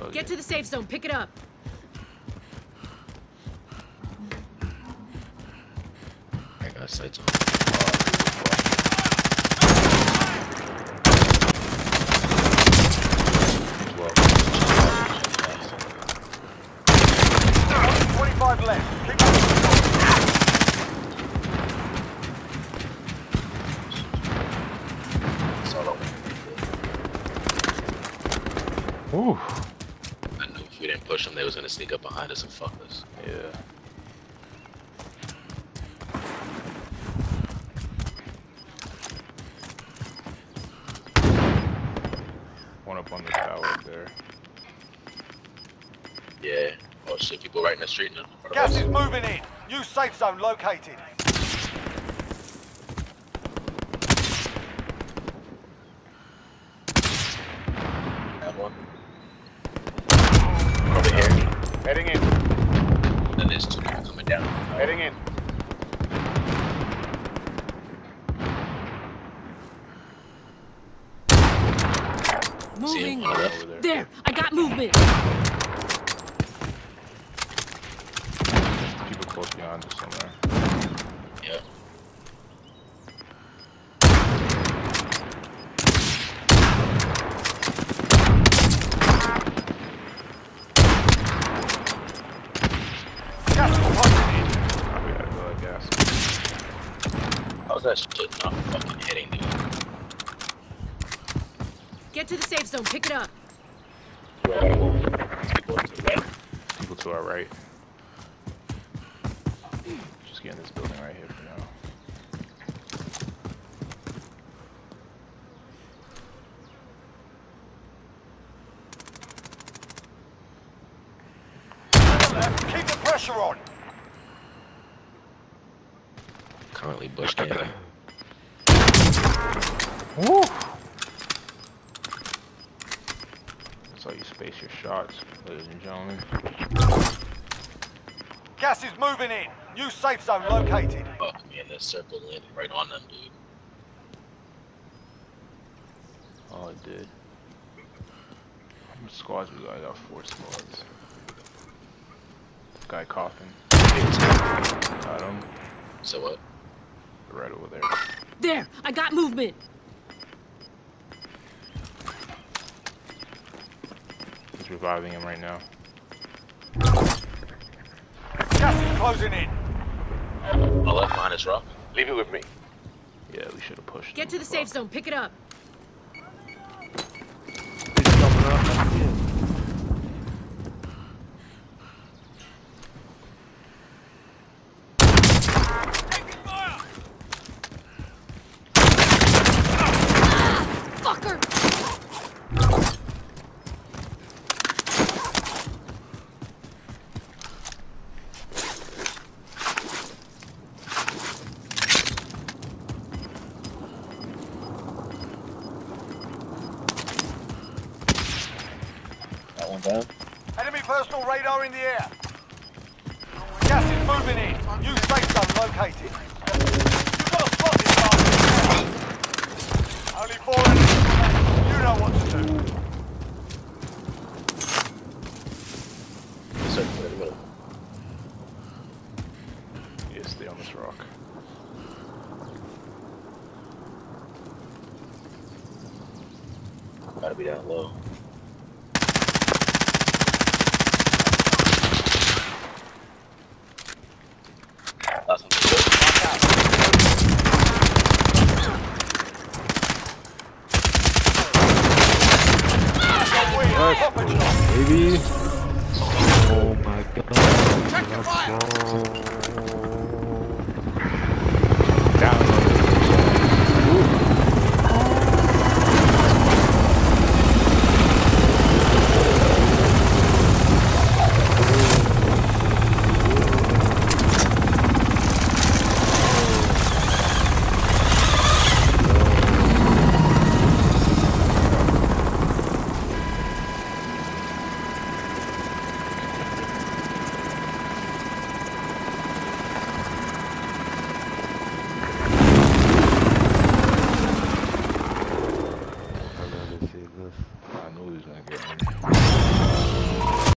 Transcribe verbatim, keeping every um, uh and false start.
buggy. Get to the safe zone. Pick it up. I got sights on. twenty-five left. Keep up. Ooh. I knew if we didn't push them, they was gonna sneak up behind us and fuck us. Yeah. One up on the tower up there. Yeah. Oh shit, people right in the street now. Gas is moving in. New safe zone located. That one. Over here. Heading in. Then there's two people coming down. Heading in. Moving. See him on the left. Over there. There. I got movement. People close behind us somewhere. Yeah. Gas is closing in. Oh, we gotta go, I guess. How's that shit not fucking hitting, dude? Get to the safe zone. Pick it up. We gotta move. There's people to the right. People to our right. Just get in this building right here for now. Left. Keep the pressure on. Currently bush camping. Woo! That's how you space your shots, ladies and gentlemen. Gas is moving in. New safe zone located. Fuck me, and the circle landed right on them, dude. Oh, it did. How many squads we got? I got four squads. Guy coughing. Got him. So what? Right over there. There. I got movement. He's reviving him right now. Gas is closing in. I left behind this rock. Leave it with me. Yeah, we should have pushed Get him. to the safe zone. Pick it up. He's jumping up. That's it. Fucker. That one down. Enemy personal radar in the air. Gas is moving in. New safe zone located. You've got to spot this bastard. Only four enemies remaining. You know what to do. Circle in the middle. Yeah, stay on this rock. Gotta be down low. Last one. Proper job. Baby. Oh my god. Check your fire.